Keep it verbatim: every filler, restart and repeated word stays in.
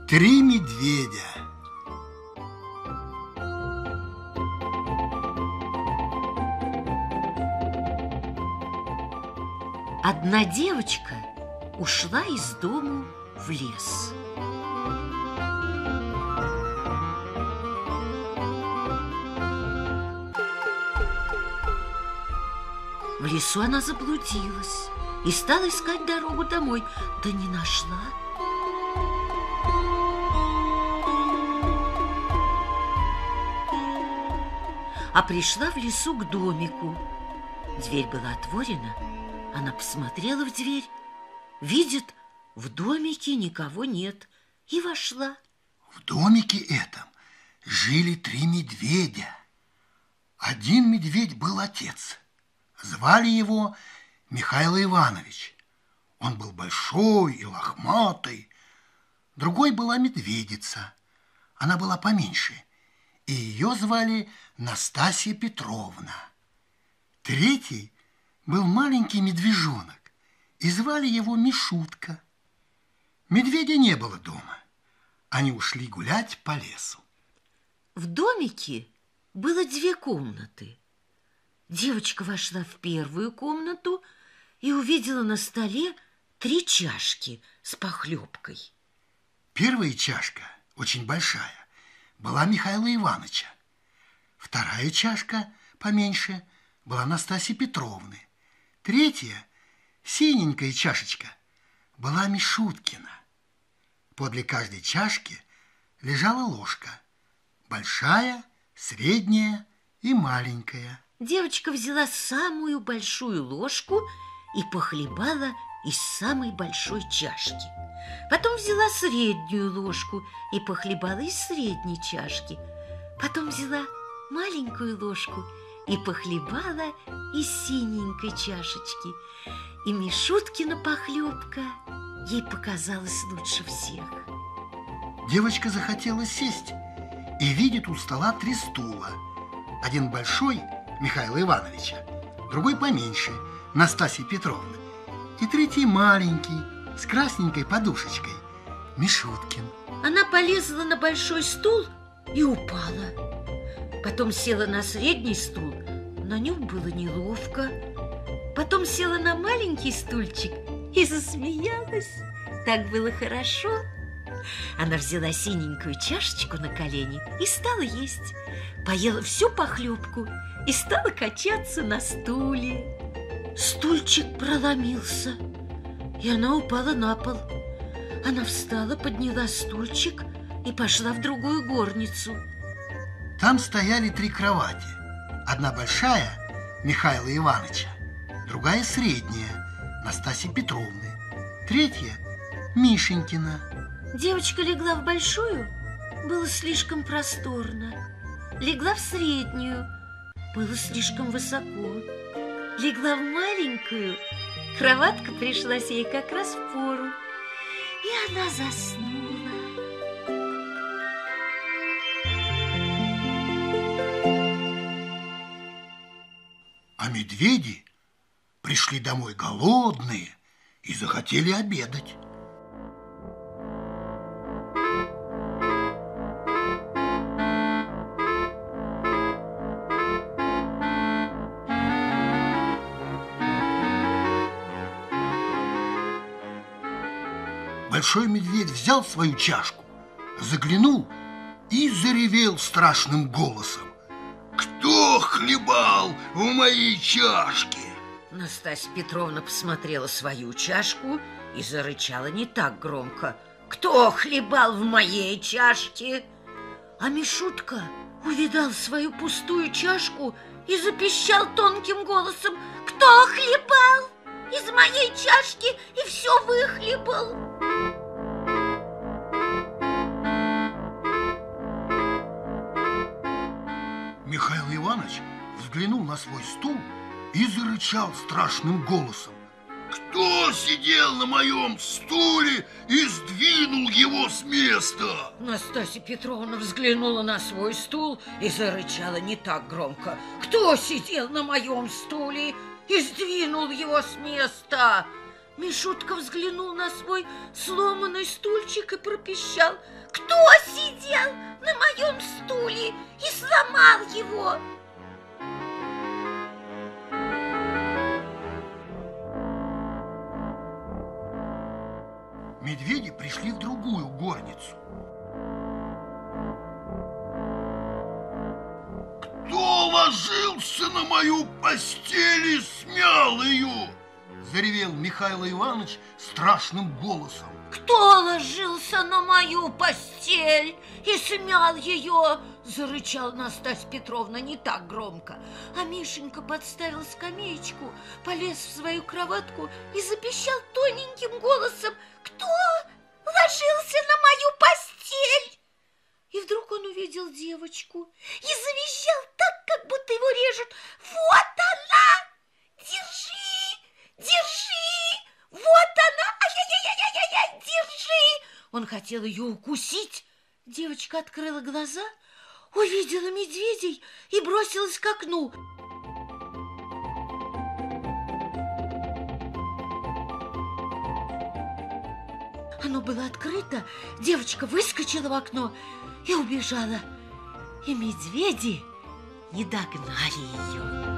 Три медведя. Одна девочка ушла из дому в лес. В лесу она заблудилась и стала искать дорогу домой, да не нашла. А пришла в лесу к домику. Дверь была отворена. Она посмотрела в дверь, видит, в домике никого нет, и вошла. В домике этом жили три медведя. Один медведь был отец. Звали его Михаил Иванович. Он был большой и лохматый. Другой была медведица. Она была поменьше, и ее звали Настасья Петровна. Третий был маленький медвежонок, и звали его Мишутка. Медведя не было дома. Они ушли гулять по лесу. В домике было две комнаты. Девочка вошла в первую комнату и увидела на столе три чашки с похлебкой. Первая чашка, очень большая, была Михаила Ивановича. Вторая чашка, поменьше, была Настасьи Петровны. Третья, синенькая чашечка, была Мишуткина. Подле каждой чашки лежала ложка. Большая, средняя и маленькая. Девочка взяла самую большую ложку и похлебала из самой большой чашки. Потом взяла среднюю ложку и похлебала из средней чашки. Потом взяла маленькую ложку и похлебала из синенькой чашечки. И Мишуткина похлебка ей показалась лучше всех. Девочка захотела сесть и видит у стола три стула. Один большой Михаила Ивановича, другой поменьше Настасьи Петровны, и третий маленький с красненькой подушечкой Мишуткин. Она полезла на большой стул и упала. Потом села на средний стул, на нем было неловко. Потом села на маленький стульчик и засмеялась. Так было хорошо. Она взяла синенькую чашечку на колени и стала есть. Поела всю похлебку и стала качаться на стуле. Стульчик проломился, и она упала на пол. Она встала, подняла стульчик и пошла в другую горницу. Там стояли три кровати. Одна большая Михаила Ивановича, другая средняя Настасьи Петровны, третья Мишенькина. Девочка легла в большую, было слишком просторно. Легла в среднюю, было слишком высоко. Легла в маленькую, кроватка пришлась ей как раз в пору, и она заснула. А медведи пришли домой голодные и захотели обедать. Большой медведь взял свою чашку, заглянул и заревел страшным голосом: «Кто хлебал в моей чашке?» Настасья Петровна посмотрела свою чашку и зарычала не так громко: «Кто хлебал в моей чашке?» А Мишутка увидал свою пустую чашку и запищал тонким голосом: «Кто хлебал из моей чашки и все выхлебал?» Михаил Иванович взглянул на свой стул и зарычал страшным голосом: «Кто сидел на моем стуле и сдвинул его с места?» Настасья Петровна взглянула на свой стул и зарычала не так громко: «Кто сидел на моем стуле и сдвинул его с места?» Мишутка взглянул на свой сломанный стульчик и пропищал: Кто сидел на моем стуле и сломал его? Медведи пришли в другую горницу. «Кто ложился на мою постель и смял ее?» – заревел Михаил Иванович страшным голосом. «Кто ложился на мою постель и смял ее?» – зарычала Настасья Петровна не так громко. А Мишенька подставил скамеечку, полез в свою кроватку и запищал тоненьким голосом: «Кто ложился на мою постель?» И вдруг он увидел девочку и завизжал так, как будто его режут. «Вот она! Держи! Держи! Вот она! Ай-яй-яй-яй-яй! Держи!» Он хотел ее укусить. Девочка открыла глаза, увидела медведей и бросилась к окну. Оно было открыто, девочка выскочила в окно и убежала. И медведи не догнали ее.